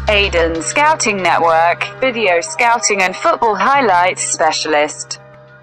Aiden Scouting Network, video scouting and football highlights specialist.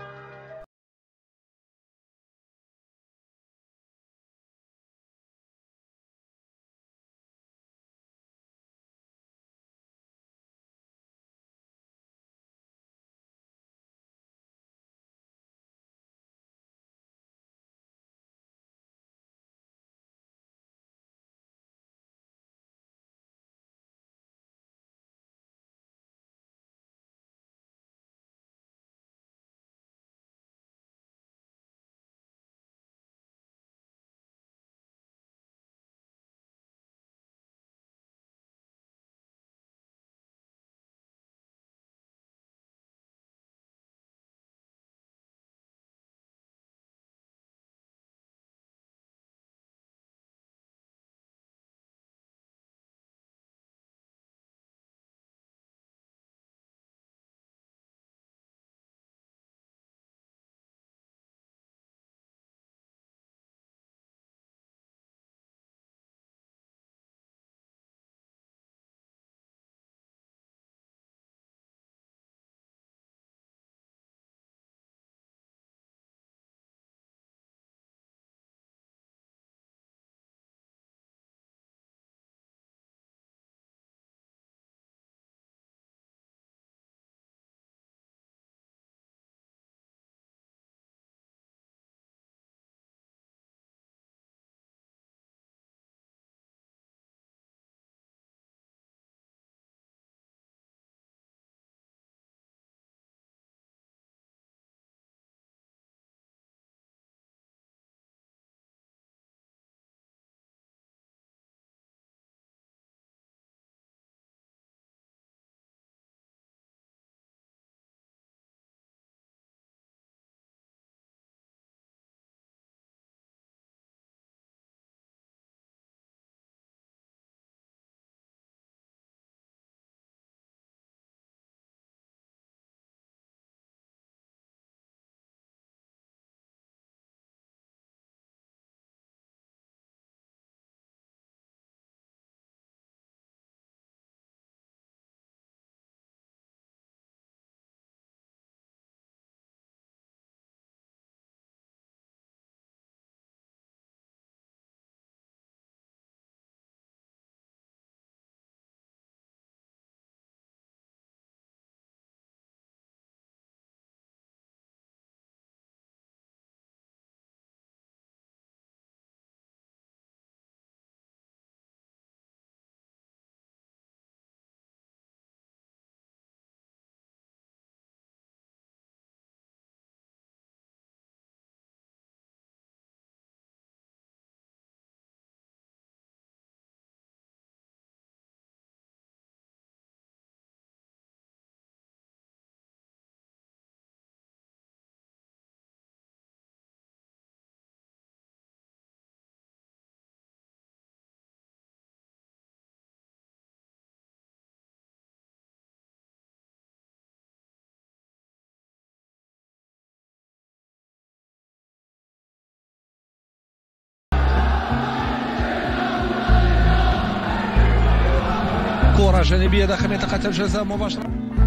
كرة جانبية داخل منطقة الجزاء مباشرة.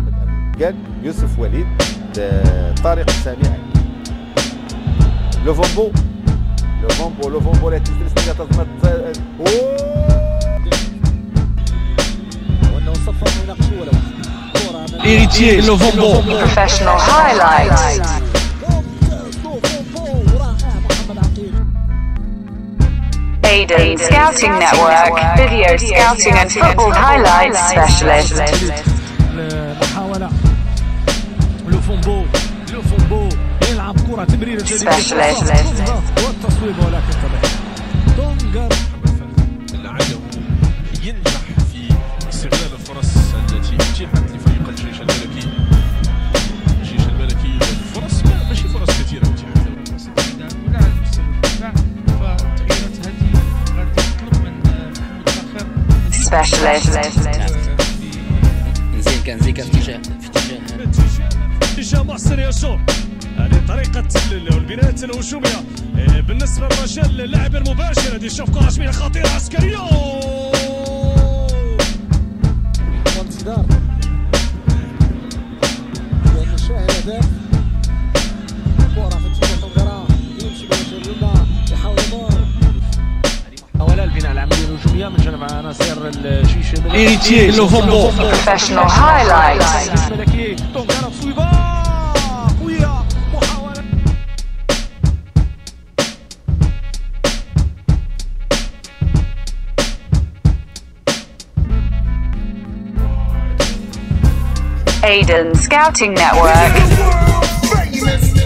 قال يوسف وليد طارق السامعي لوفومبو لا تنزل سنية تضمت وأنه صفر ويناقشوا ولا إيريتيي لوفومبو. Professional highlights. Aiden Scouting Network, video scouting and football highlights specialist. محاولة لوفومبو يلعب كرة تمرير Specialist. والتصويب ولكن طبعا دونجر لعله ينجح في استغلال الفرص التي اتيحت لفريق الجيش الملكي. الجيش الملكي فرص ماشي فرص كثيرة اتيحت له. ولا على مستوى الدفاع فتغييرات هذه غادي تطلب من محمد فاخر Specialist. كان زيكا في اتجاه محسن يشور. هذه طريقة البناية الهجومية بالنسبة للرجال اللاعب المباشر. هذه شوف كرة جميلة خطيرة عسكرية الشوميه من جانب عناصر الجيش إيريتيي لوفومبو. Professional highlights. الملكي دونك ضرب صويبه قويه محاوله. Aiden Scouting Network.